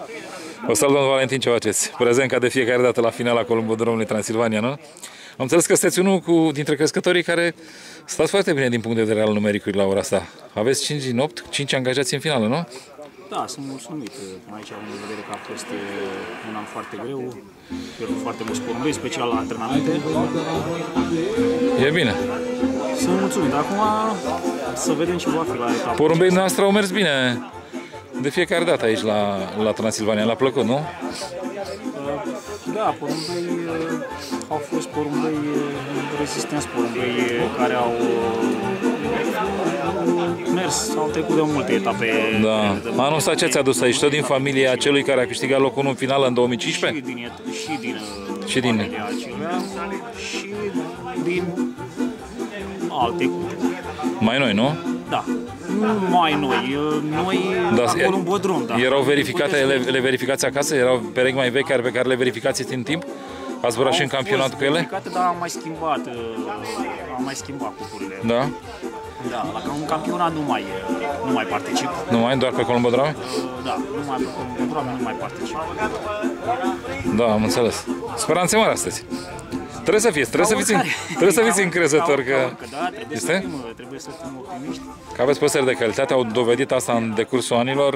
O salut, domnul Valentin, ce faceți? Prezent ca de fiecare dată la finala Columbodromului Transilvania, nu? Am înțeles că sunteți unul dintre crescătorii care stați foarte bine din punct de vedere al numericului la ora asta. Aveți 5 din 8, 5 angajați în finală, nu? Da, sunt mulțumit. Aici am în vedere că a fost un an foarte greu, pierdut foarte mulți porumbei, special la antrenamente. E bine. Sunt mulțumit. Acum să vedem ce va fi la etapă. Porumbei noastre au mers bine de fiecare dată aici la Transilvania. Le-a plăcut, nu? Da, porumbei au fost porumbei rezistenți, porumbei care au mers, au trecut de multe etape. Da. Anul ăsta ce ți-a dus aici? Tot din familia celui care a câștigat locul 1 în finală în 2015? Și din familia acelea și din alte cupe. Mai noi, nu? Da. Nu mai noi. Noi acolo în Bodrum, da. Erau verificate, le verificați acasă? Erau perechi mai vechi pe care le verificați în timp? Ați zburat și în campionat cu ele? Dar am mai schimbat cupurile. Da? Da, la un campionat nu mai particip. Nu mai? Doar pe Columbodrome? Da, numai pe Columbodrome nu mai particip. Da, am înțeles. Speranțe mari astăzi. Trebuie să fiți încrezători că... Da, trebuie să fim optimiști. Că aveți păsări de calitate, au dovedit asta în decursul anilor.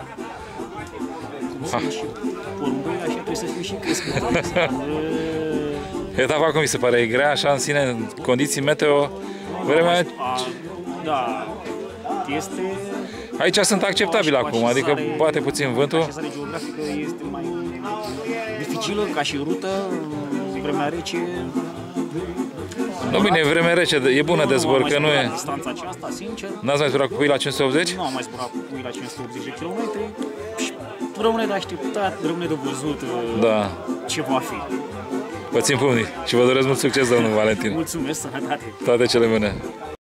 Porumbei, așa trebuie să fiu și crescători. Etapa cum mi se pare? E grea așa în sine, în condiții meteo? Vremea... Da, este... Aici sunt acceptabile acum, adică bate puțin vântul. Așezarea geografică este mai dificilă ca și rută, vremea rece. Nu bine, vremea rece, e bună de zbor, că nu e... Distanța aceasta, sincer. N-ați mai zburat cu puii la 580? Nu am mai zburat cu puii la 580 de km și rămâne de așteptat, rămâne de văzut ce va fi. Vă țin pumnii și vă doresc mult succes, domnul Valentin. Mulțumesc, sănătate! Toate cele bune!